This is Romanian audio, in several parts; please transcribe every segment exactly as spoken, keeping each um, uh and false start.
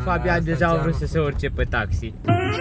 Fabian deja a vrut să se urce pe taxi.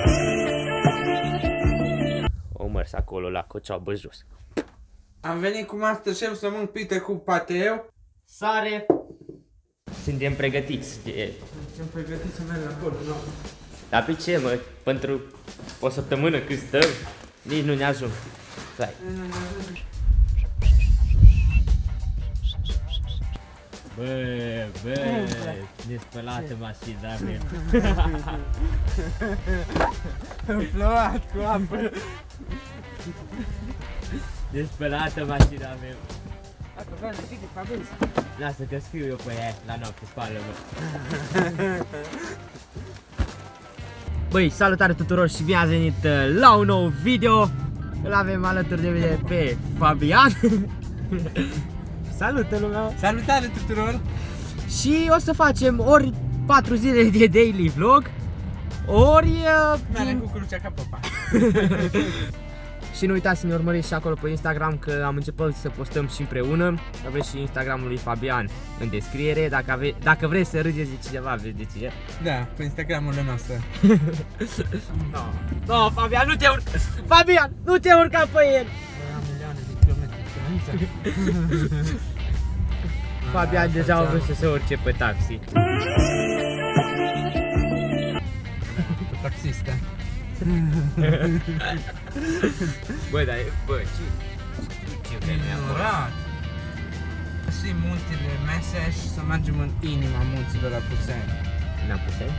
O mers acolo la Cocioabă jos. Am venit cu Masterchef să mânc pite cu pateu. Sare. Suntem pregătiți de... Suntem pregătiți să mergem acolo, nu? Dar pe ce, mă? Pentru o săptămână cât stăm, nici nu ne ajung. Stai. Bă, bă, despălată mașina mea. Plouat cu apă. Despălată mașina mea. Dacă vreau să fii de Fabian. Lasă că scriu eu pe ea la noapte, spală-mă. Băi, salutare tuturor și bine ați venit la un nou video. Îl avem alături de mine pe Fabian. Salută lumea! Salutare tuturor! Și o să facem ori patru zile de daily vlog, ori... Mergem cu crucea ca popa. Și nu uitați să ne urmăriți și acolo pe Instagram, că am început să postăm și împreună. Aveți și Instagramul lui Fabian în descriere. Dacă, ave dacă vreți să râdeți de cineva, aveți de ce. Da, pe Instagramul nostru. No, no, Fabian, nu te urca! Fabian, nu te urca pe el! Am milioane de kilometri de Fabian deja a vrut să se urce pe taxi. Taxista. Bă, dar e, bă, ce, ce vreme Ignorat. Și muntele Meseș, să mergem în inima munților Apuseni. În Apuseni?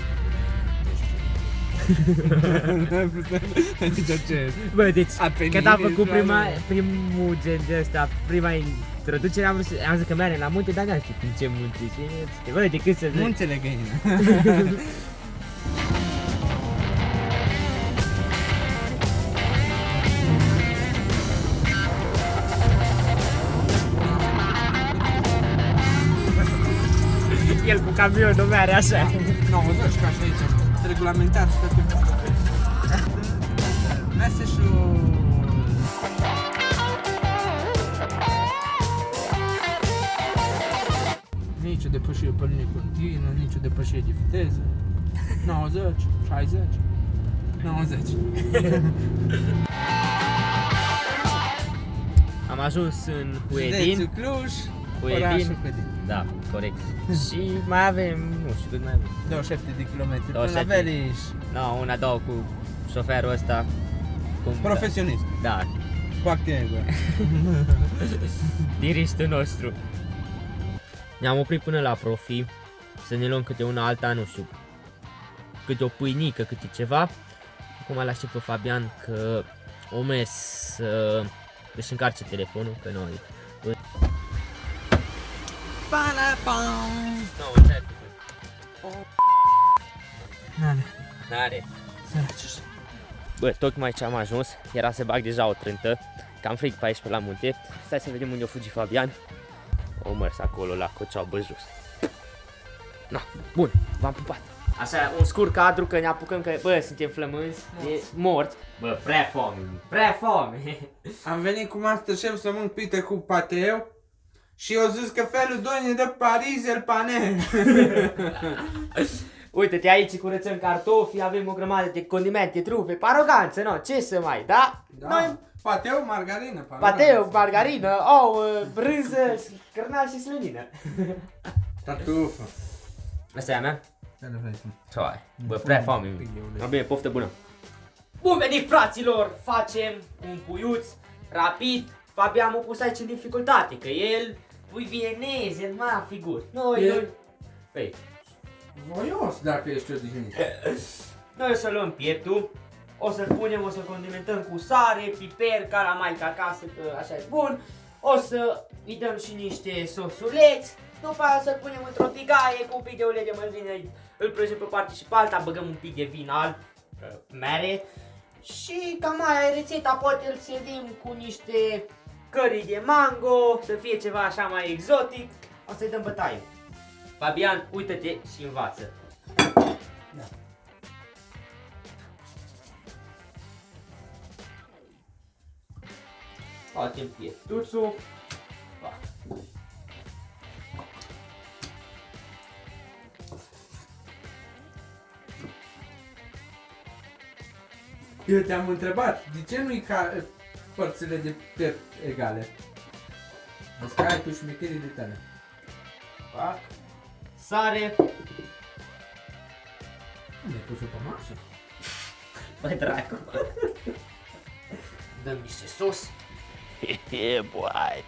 Nici ce? Bă, deci, când am făcut prima, Apennine, primul gen de ăsta, prima introducere, am zis, am zis că mergem la munte, dar n-am știut în ce munte și... Bă, decât să zic... Muntele Găină. El cu camionul mere așa. nouăzeci ca și aici, regulamentar și toate. Meseșul... Nici o depășire pe linie continuă, nici o depășire de viteză. nouăzeci, șaizeci, nouăzeci. Am ajuns în Huedin. Județul Cluj, orașul Huedin. Huedin. Da, corect. Și mai avem, nu știu cât mai avem. douăzeci și șapte de kilometri până douăzeci la și șapte. Veliș. No, una, două cu șoferul ăsta. Cum, Profesionist, Da, cu activă. diristul nostru. Ne-am oprit până la Profi să ne luăm câte una alta, nu știu, câte o pâinică, câte ceva. Acum îl aștept pe Fabian că o mers să își încarce telefonul, că noi... No, ce-ai făcut? N-are, N-are. săraci. Bă, tocmai ce am ajuns, era să bag deja o trântă, cam frig pe aici pe la munte. Stai să vedem unde o fugi Fabian. O mers acolo la Cocioabă jos. Na, bun, v-am pupat. Așa, un scurt cadru că ne apucăm că, bă, suntem flămânzi, e morți. Bă, prea foame, prea foame. Am venit cu Masterchef să mânc pite cu pateu și eu zis că felul doi ne dă Paris el pane. Uite-te, aici curățăm cartofi, avem o grămadă de condimente, trufe, aroganță, no, ce să mai, da? Da. Noi, Pateu, margarină, pateu, margarină, ouă, brânză, cărnal și slănină. Tartufă. Asta e a mea? Ce le vrei tu? Hai, bă, prea foame. No, bine, poftă bună. Bun venit, fraților! Facem un puiuț rapid. Fabian m-a pus aici în dificultate, că el lui vieneze, el m-a figur. Noi, El- noi... Păi, Voios dacă ești odihnit. noi o să luăm pieptul, o să-l punem, o să-l condimentăm cu sare, piper, ca la maica acasă, că așa e bun. O să îi dăm și niște sosuleți. După aia să-l punem într-o tigaie cu un pic de ulei de măsline, îl prăjim pe parte și pe alta, băgăm un pic de vin alb, mere. Și cam aia e rețeta, poate îl servim cu niște curry de mango, să fie ceva așa mai exotic. O să-i dăm bătaie. Fabian, uită-te și învață. Da. Facem pietuțul. Eu te-am întrebat, de ce nu-i ca părțile de piept egale? Vezi că ai tu șmecherii de tale. Fac. Sare. Unde ai pus-o pe masă? Băi, dracu. Dăm niște sos. Yeah, boy.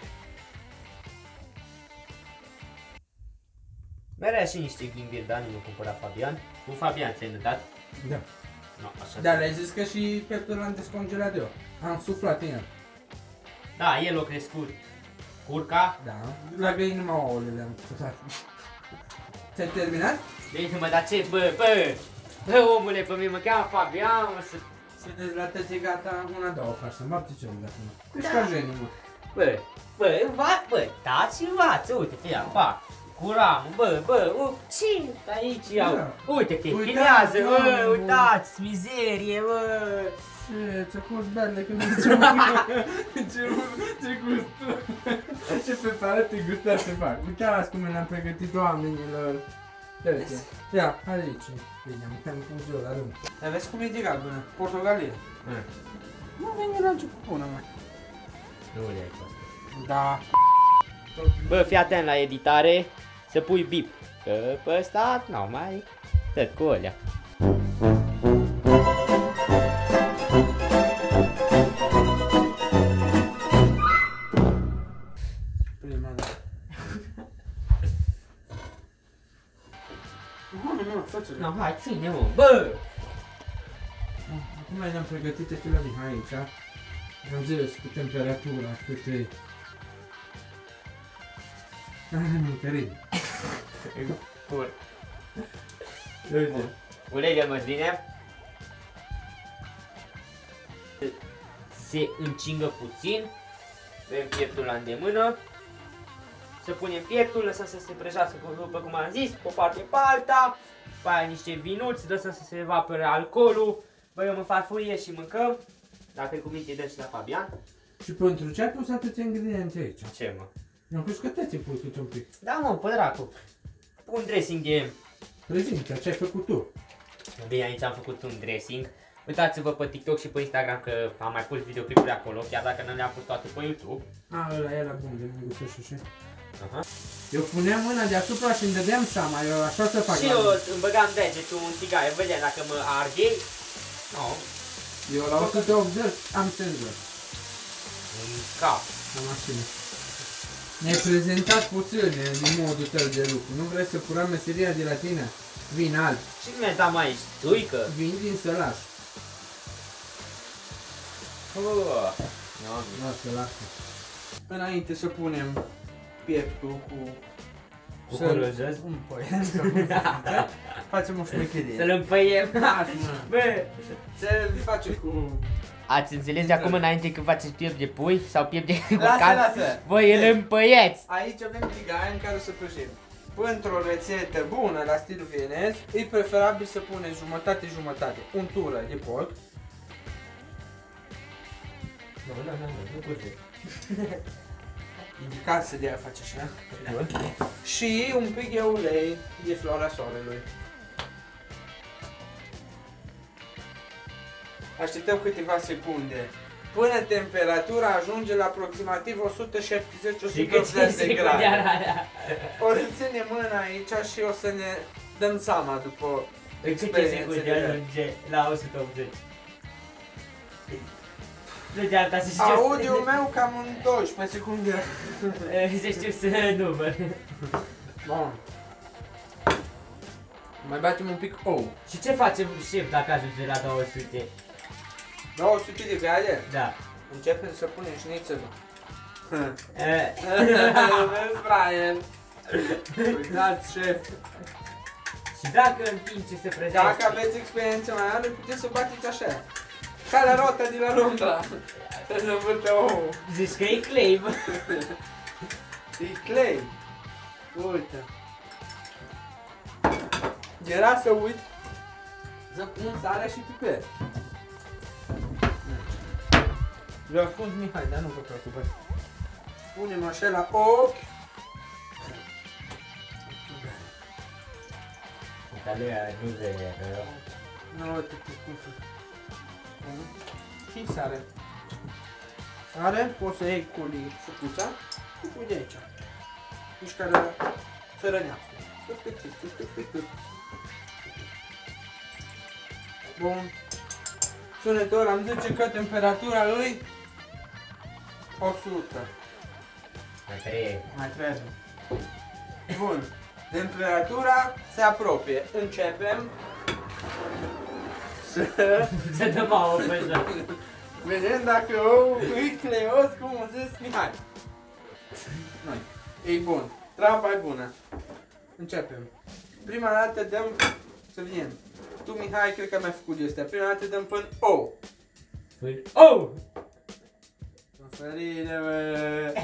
Merea și niște ghimbiri, dar nu mi-a cumpărat Fabian. Cu Fabian ți-ai dat? Da. No, așa. Dar le-ai zis că și pieptul l-am descongelat eu. Am suflat în el. Da, el a crescut. Curca. Da. La găini numai ouăle le-am suflat. Ți-ai terminat? Deci mă, dar ce, bă, bă. Bă, omule, pe mine mă cheamă Fabian, mă, să... Sunteți la tăți gata, una, două faci, să-mi bapti ce de acum. Ești Da. ca genii, mă. Bă, bă, înva, bă, dați și învață, uite, fii, pa. Curam, bă, bă, u, ce aici iau? Da. Uite, te Uitați, chinează, bă, doamne, bă. uitați, mizerie, bă. Ce, ți-a fost berne când ești ce ce, ce gust. Ce preparate gustoase fac. Uitați cum le-am pregătit oamenilor. Uite, ia, aici. Bine, am cam pus eu la rând. Dar vezi cum e de galbenă, portogalie. Mm. Nu vine la început bună, mă. Nu le-ai fost. Da. Bă, fii atent la editare, să pui bip, că pe ăsta, nu mai, tot cu alea. Prima dată. Nu, nu, nu, față. No, hai, ține, mă, bă! Acum ne-am pregătit și la Mihai aici. Am zis cu temperatura, cât e. Ah, mâncării. Pur. Uite. Ulei de măsline. Se încingă puțin. Avem pieptul la îndemână. Să punem pieptul, lăsăm să se prăjească, după cum am zis, pe o parte pe alta. După aia niște vinuți, lăsăm să se evapore alcoolul. Băgăm în farfurie și mâncăm. Dacă îi cuvinte, dă și la Fabian. Și pentru ce ai pus atâția ingrediente aici? Ce, mă? Eu am crezut că te ți pui câte un pic. Da, mă, pe dracu. Un dressing de... Prezintă, ce ai făcut tu? Bine, aici am făcut un dressing. Uitați-vă pe TikTok și pe Instagram că am mai pus videoclipuri acolo, chiar dacă nu le-am pus toate pe YouTube. A, ăla era bun, de mă gustă și așa. Aha. Eu puneam mâna deasupra și îmi dădeam seama, eu așa să fac. Și eu îmi băgam degetul în tigaie, vedeam dacă mă arde. No, Eu la o sută optzeci am senzor în cap. la mașină. Ne-ai prezentat puțin din modul tău de lucru. Nu vrei să furăm meseria de la tine? Vin alb. Și mi-a dat mai stuică. Vin din sălaș. Uh, no, Lasă, lasă. Înainte să punem pieptul cu... Cu să-l curăjesc? împăiem, să cum se zice. Facem o șmecherie. Să-l împăiem. Lasă, mă. Bă, Se face cu... ați înțeles de acum înainte când faceți piept de pui sau piept de Lasă, curcan? lasă. Voi îl împăieți. Aici avem tigaie în care să prăjim. Pentru o rețetă bună la stil vienez, e preferabil să puneți jumătate-jumătate. Untură de porc. Nu, nu, nu, nu curge. Indicat să de-aia face așa. Și un pic de ulei de floarea soarelui. Așteptăm câteva secunde. Până temperatura ajunge la aproximativ o sută șaptezeci - o sută optzeci de grade. O să ținem mâna aici și o să ne dăm seama după În câte experiențele secunde mele. ajunge la o sută optzeci? Nu de alta să știu Audio meu cam în doisprezece secunde. să știu să număr. Bun. Mai batem un pic ou. Și ce facem, șef, dacă ajunge la două sute? două sute de grade? Da. Începem să punem șnițelul. Eh, Vezi, Brian? Uitați, șef. Și dacă în timp ce se prezește... Dacă aveți experiență mai mare, puteți să bateți așa. Ca la rota de la Londra. Să se învârte ou. Zici că e claim. E clay. Uite. Era să uit să pun sarea și piper. Le-a spus Mihai, dar nu vă preocupați. Punem așa la ochi. Dar nu e, nu e rău. Nu, uite cum să... Și sare. Sare, poți să iei cu sucuța și pui de aici. Mișcarea țărănească. Bun. Sunetul am zice că temperatura lui o sută. Mai trebuie. Mai trebuie. Bun. Temperatura se apropie. Începem să Să dăm ouă pe joc. vedem dacă ou îi cleos, cum o zis Mihai. Noi. Ei bun. Treaba e bună. Începem. Prima dată dăm să vedem. Tu, Mihai, cred că mi-ai făcut de astea. Prima dată dăm până ou. Oh! Fărină, bă!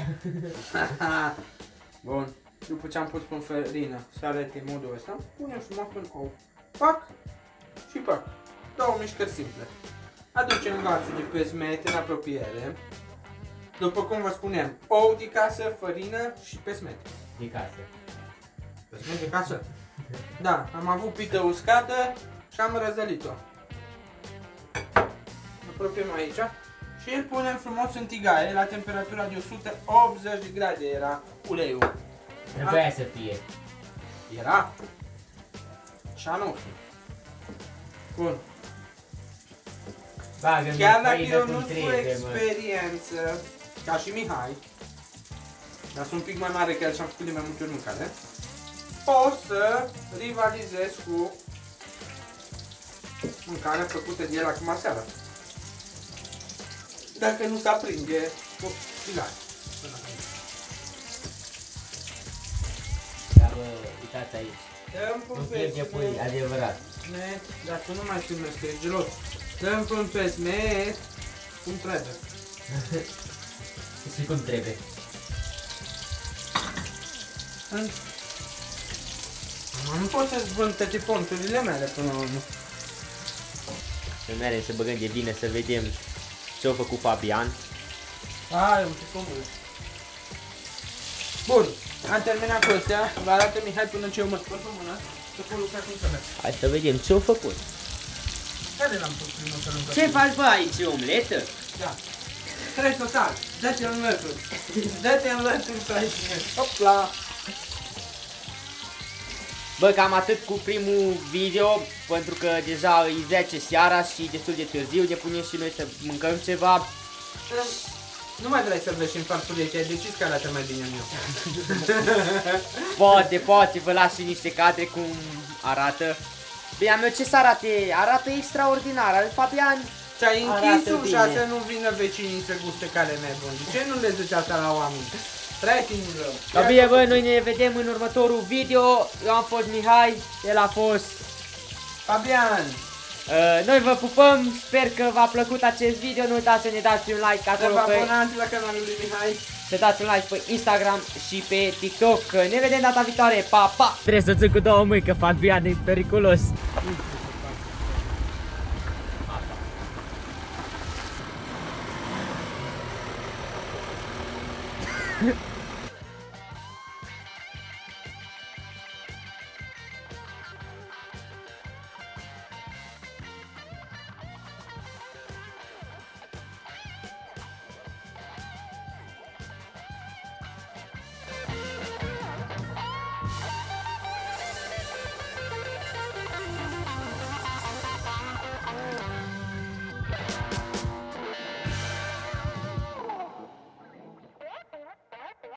Bun. După ce am pus pe fărină, să arăte modul ăsta, punem frumos în ou. Pac și pac. Două mișcări simple. Aducem gasul de pesmet în apropiere. După cum vă spuneam, ou de casă, fărină și pesmet. De casă. Pesmet de casă? Da, am avut pită uscată și am răzălit-o. Apropiem aici. Și îl punem frumos în tigaie la temperatura de o sută optzeci de grade era uleiul. Trebuia să fie. Era? Și nu fi. Bun. Bagă-mi Chiar dacă făină eu cum nu spun trebuie, mă. experiență, ca și Mihai, dar sunt un pic mai mare că el și-am făcut de mai multe ori mâncare, pot să rivalizez cu mâncarea făcută de el acum seara. Dacă nu se aprinde cu tigaie. Da, bă, uitați aici. Dăm Nu pe trebuie pui, adevărat. pesmet, dar tu nu mai filmezi că e gelos. Dăm pe pesmet cum trebuie. Și cum trebuie. În... Nu pot să-ți vând toate ponturile mele până la urmă. Să mergem să băgăm de bine să vedem ce-a făcut Fabian. Hai, un pic comod. Bun, am terminat cu astea. Vă arată Mihai până ce eu mă spăl pe mână. Să pot lucra cum trebuie. Hai să vedem ce-a făcut. Care l-am pus primul să lucrăm? Ce faci, bă, aici? Omletă? Da. Trei total. Dă-te în lături. Dă-te în lături pe aici. Hopla. Bă, cam atât cu primul video, pentru că deja e zece seara și destul de târziu, ne punem și noi să mâncăm ceva. Nu mai vrei să vezi în farfurie, că ai decis că arată mai bine în eu. Poate, poate, vă las și niște cadre cum arată. Bine, meu, ce să arate? Arată extraordinar, al Fabian. Ți-ai Arată închis ușa bine. să nu vină vecinii să guste care nebuni. De ce nu le zici asta la oameni? Prietenilor. Da, bine, bă, noi ne vedem în următorul video. Eu am fost Mihai, el a fost Fabian. Uh, noi vă pupăm, sper că v-a plăcut acest video, nu uitați să ne dați un like Să acolo vă pe, abonați la canalul lui Mihai. să dați un like pe Instagram și pe TikTok. Ne vedem data viitoare, pa, pa! Trebuie să țin cu două mâini, că Fabian e periculos.